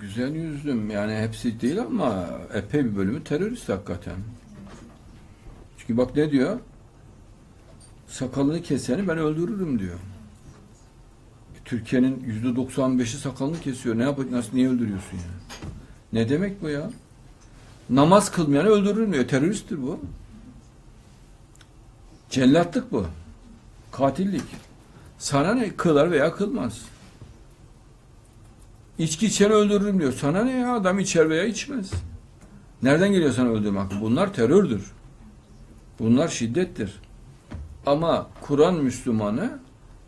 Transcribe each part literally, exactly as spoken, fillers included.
güzel yüzlüm. Yani hepsi değil ama epey bir bölümü terörist hakikaten. Çünkü bak ne diyor? Sakalını keseni ben öldürürüm diyor. Türkiye'nin yüzde doksan beşi sakalını kesiyor. Ne yapacak? Nasıl, niye öldürüyorsun yani? Ne demek bu ya? Namaz kılmayanı öldürürüm diyor. Teröristtir bu. Cellatlık bu. Katillik. Sana ne? Kılar veya kılmaz. İçki içeni öldürürüm diyor. Sana ne ya? Adam içer veya içmez. Nereden geliyor sana öldürme hakkı? Bunlar terördür. Bunlar şiddettir. Ama Kur'an Müslümanı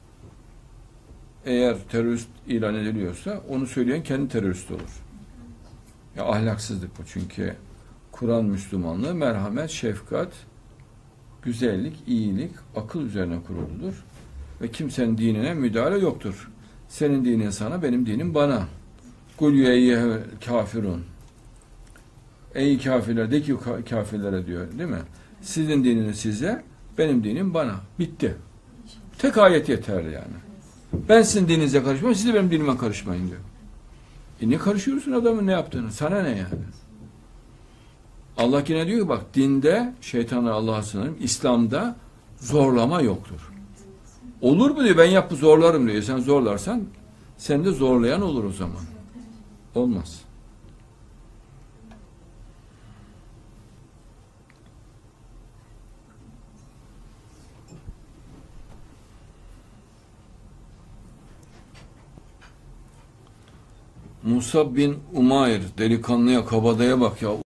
eğer terörist ilan ediliyorsa onu söyleyen kendi terörist olur. Ya ahlaksızlık bu. Çünkü Kur'an Müslümanlığı merhamet, şefkat, güzellik, iyilik, akıl üzerine kuruludur. Ve kimsenin dinine müdahale yoktur. Senin dinin sana, benim dinim bana. Kul ye kafirun. Ey kafirler, de ki kafirlere diyor, değil mi? Sizin dininiz size, benim dinim bana. Bitti. Tek ayet yeterli yani. Ben sizin dininize karışmam, siz de benim dinime karışmayın diyor. E ne karışıyorsun adamın ne yaptığını? Sana ne yani? Allah yine diyor ki bak, dinde, şeytanlar Allah'a sığınırım, İslam'da zorlama yoktur. Olur mu diyor, ben yapı zorlarım diyor. Sen zorlarsan, sen de zorlayan olur o zaman. Olmaz. Musa bin Umayr, delikanlıya, kabadaya bak ya.